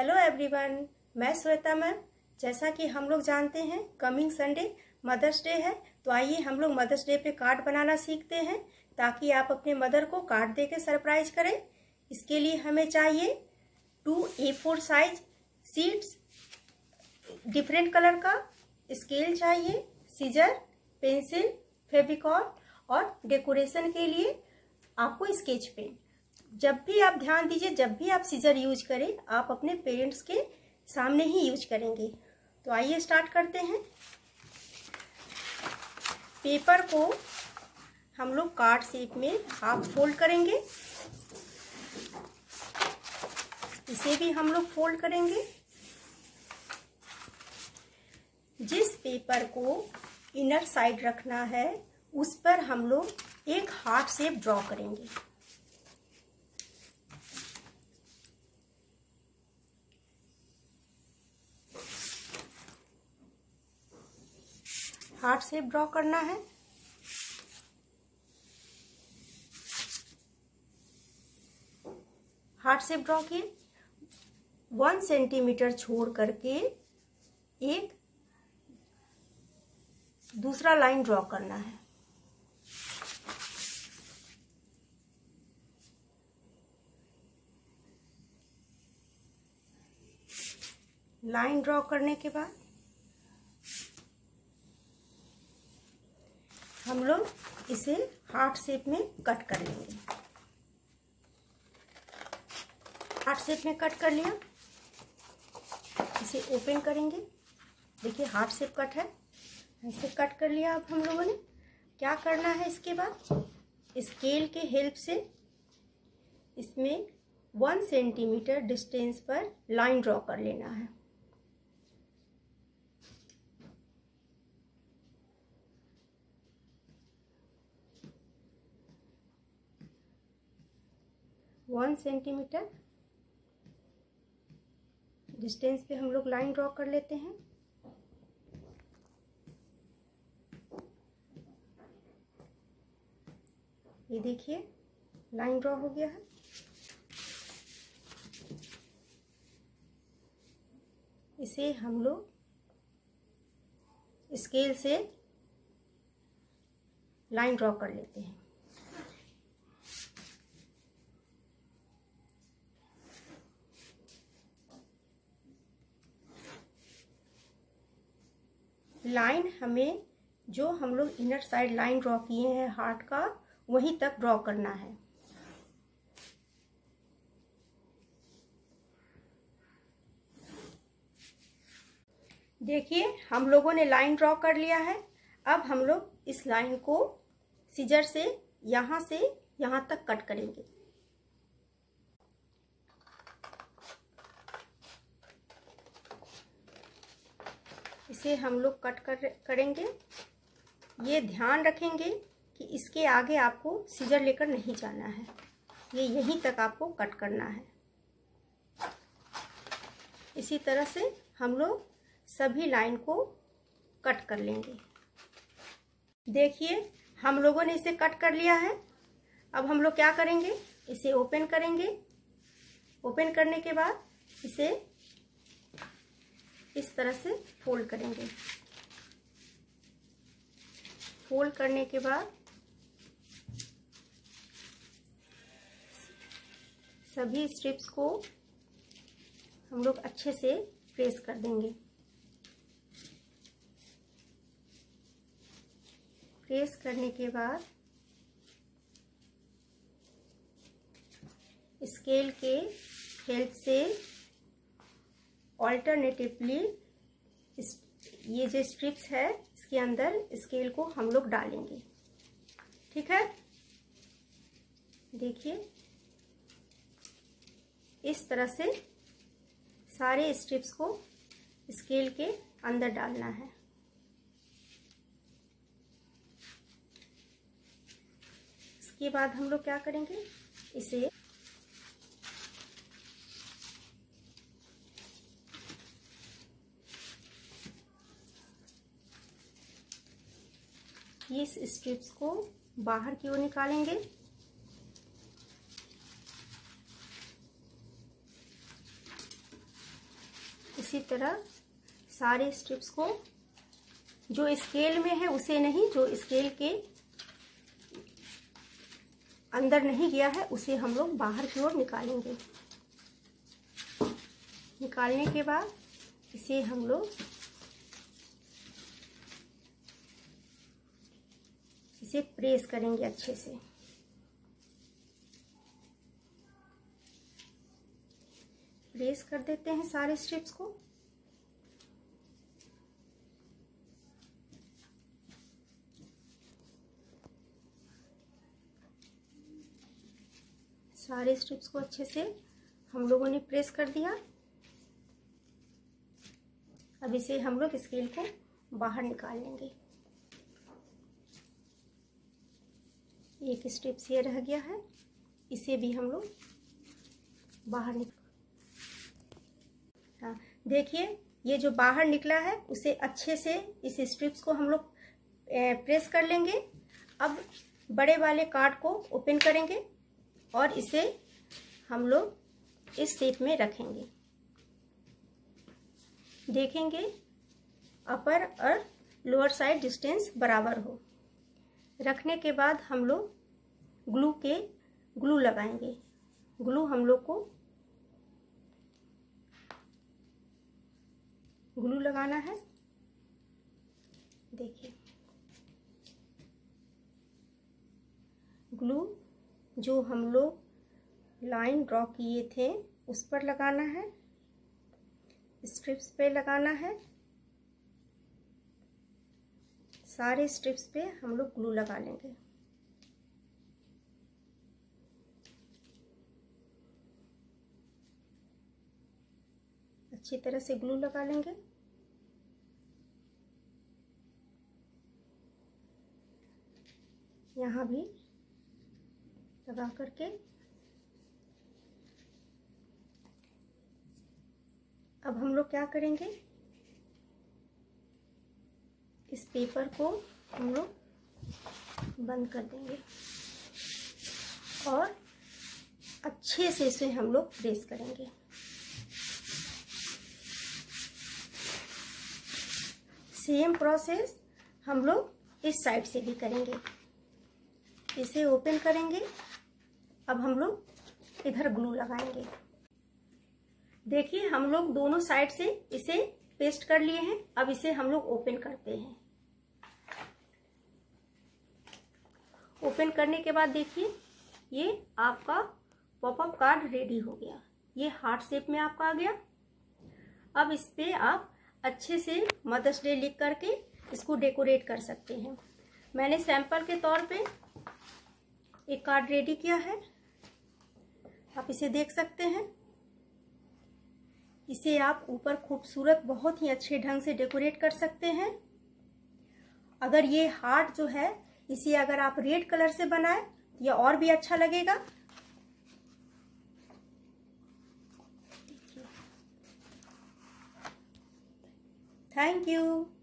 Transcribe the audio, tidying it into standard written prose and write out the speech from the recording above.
Hello everyone, मैं Shweta ma'am. जैसा कि हम लोग जानते हैं कमिंग संडे मदर्स डे है, तो आइए हम लोग मदर्स डे पे कार्ड बनाना सीखते हैं ताकि आप अपने मदर को कार्ड देके सरप्राइज करें। इसके लिए हमें चाहिए 2 A4 size sheets, different colour का स्केल चाहिए, सीजर, पेंसिल, फेविकॉल और डेकोरेशन के लिए आपको स्केच पेन। जब भी आप ध्यान दीजिए, जब भी आप सीजर यूज करें आप अपने पेरेंट्स के सामने ही यूज करेंगे। तो आइए स्टार्ट करते हैं। पेपर को हम लोग कार्ड शेप में हाफ फोल्ड करेंगे, इसे भी हम लोग फोल्ड करेंगे। जिस पेपर को इनर साइड रखना है उस पर हम लोग एक हार्ट शेप ड्रॉ करेंगे। हार्ट शेप ड्रॉ करना है। हार्ट शेप ड्रॉ किए, 1 सेंटीमीटर छोड़ करके एक दूसरा लाइन ड्रॉ करना है। लाइन ड्रॉ करने के बाद हम लोग इसे हार्ट शेप में कट कर लेंगे। हार्ट शेप में कट कर लिया, इसे ओपन करेंगे। देखिए हार्ट शेप कट है, ऐसे कट कर लिया। अब हम लोगों ने क्या करना है, इसके बाद स्केल के हेल्प से इसमें 1 सेंटीमीटर डिस्टेंस पर लाइन ड्रॉ कर लेना है। वन सेंटीमीटर डिस्टेंस पे हम लोग लाइन ड्रॉ कर लेते हैं। ये देखिए लाइन ड्रॉ हो गया है। इसे हम लोग स्केल से लाइन ड्रॉ कर लेते हैं। लाइन हमें जो हम लोग इनर साइड लाइन ड्रॉ किए हैं हार्ट का, वहीं तक ड्रॉ करना है। देखिए हम लोगों ने लाइन ड्रॉ कर लिया है। अब हम लोग इस लाइन को सीजर से यहाँ तक कट करेंगे। इसे हम लोग कट करेंगे। ये ध्यान रखेंगे कि इसके आगे आपको सीजर लेकर नहीं जाना है, ये यहीं तक आपको कट करना है। इसी तरह से हम लोग सभी लाइन को कट कर लेंगे। देखिए हम लोगों ने इसे कट कर लिया है। अब हम लोग क्या करेंगे, इसे ओपन करेंगे। ओपन करने के बाद इसे इस तरह से फोल्ड करेंगे। फोल्ड करने के बाद सभी स्ट्रिप्स को हम लोग अच्छे से प्रेस कर देंगे। प्रेस करने के बाद स्केल के हेल्प से ऑल्टरनेटिवली ये जो स्ट्रिप्स है इसके अंदर स्केल को हम लोग डालेंगे। ठीक है, देखिए इस तरह से सारे स्ट्रिप्स को स्केल के अंदर डालना है। इसके बाद हम लोग क्या करेंगे, इसे इस स्ट्रिप्स को बाहर की ओर निकालेंगे। इसी तरह सारे स्ट्रिप्स को, जो स्केल में है उसे नहीं, जो स्केल के अंदर नहीं गया है उसे हम लोग बाहर की ओर निकालेंगे। निकालने के बाद इसे हम लोग इसे प्रेस करेंगे अच्छे से। प्रेस कर देते हैं सारे स्ट्रिप्स को। सारे स्ट्रिप्स को अच्छे से हम लोगों ने प्रेस कर दिया। अब इसे हम लोग स्केल को बाहर निकाल लेंगे। एक स्ट्रिप्स ये रह गया है, इसे भी हम लोग बाहर निकाल। हाँ, देखिए ये जो बाहर निकला है उसे अच्छे से इस स्ट्रिप्स को हम लोग प्रेस कर लेंगे। अब बड़े वाले कार्ड को ओपन करेंगे और इसे हम लोग इस शेप में रखेंगे। देखेंगे अपर और लोअर साइड डिस्टेंस बराबर हो। रखने के बाद हम लोग ग्लू लगाएंगे। ग्लू हम लोग को ग्लू लगाना है। देखिए ग्लू जो हम लोग लाइन ड्रॉ किए थे उस पर लगाना है, स्ट्रिप्स पे लगाना है। सारे स्ट्रिप्स पे हम लोग ग्लू लगा लेंगे। अच्छी तरह से ग्लू लगा लेंगे। यहाँ भी लगा करके अब हम लोग क्या करेंगे, इस पेपर को हम लोग बंद कर देंगे और अच्छे से इसे हम लोग प्रेस करेंगे। सेम प्रोसेस हम लोग इस साइड से भी करेंगे। इसे ओपन करेंगे। अब हम लोग इधर ग्लू लगाएंगे। देखिए हम लोग दोनों साइड से इसे पेस्ट कर लिए हैं। अब इसे हम लोग ओपन करते हैं। ओपन करने के बाद देखिए ये आपका पॉपअप कार्ड रेडी हो गया। ये हार्ट शेप में आपका आ गया। अब इस पे आप अच्छे से मदर्स डे लिख करके इसको डेकोरेट कर सकते हैं। मैंने सैंपल के तौर पे एक कार्ड रेडी किया है, आप इसे देख सकते हैं। इसे आप ऊपर खूबसूरत बहुत ही अच्छे ढंग से डेकोरेट कर सकते हैं। अगर ये हार्ट जो है इसे अगर आप रेड कलर से बनाए तो ये और भी अच्छा लगेगा। Thank you.